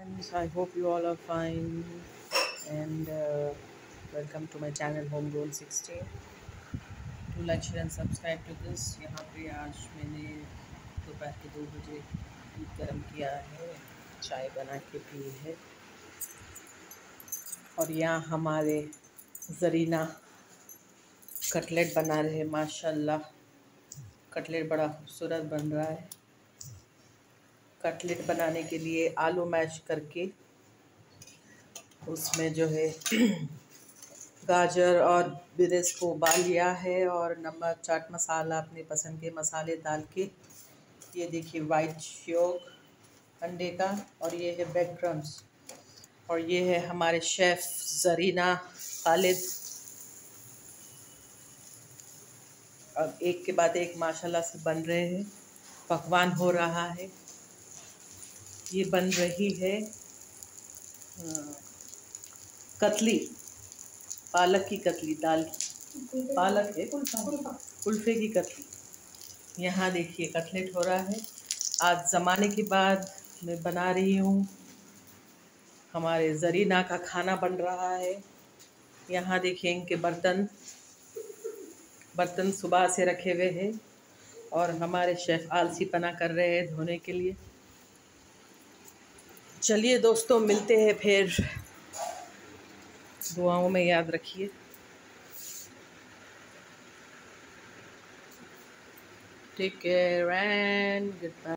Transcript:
friends, I hope you all are fine and welcome to my channel Homegrown 16. Do like, share and subscribe to this. यहाँ पे आज मैंने दोपहर के 2 बजे दूध गर्म किया है, चाय बना के पी है और यहाँ हमारे ज़रीना कटलेट बना रहे हैं। माशाल्लाह कटलेट बड़ा खूबसूरत बन रहा है। कटलेट बनाने के लिए आलू मैश करके उसमें जो है गाजर और बिरस को उबाल लिया है और नमक चाट मसाला अपने पसंद के मसाले डाल के, ये देखिए वाइट योग अंडे का, और ये है ब्रेड क्रम्स, और ये है हमारे शेफ़ ज़रीना खालिद। अब एक के बाद एक माशाल्लाह से बन रहे हैं, पकवान हो रहा है। ये बन रही है कतली, पालक की कतली, दाल की पालक है, कुल्फे की कतली। यहाँ देखिए कटलेट हो रहा है। आज ज़माने के बाद मैं बना रही हूँ, हमारे ज़रीना का खाना बन रहा है। यहाँ देखिए इनके बर्तन सुबह से रखे हुए हैं और हमारे शेफ़ आलसी पना कर रहे हैं धोने के लिए। चलिए दोस्तों, मिलते हैं फिर, दुआओं में याद रखिए। Take care and good bye.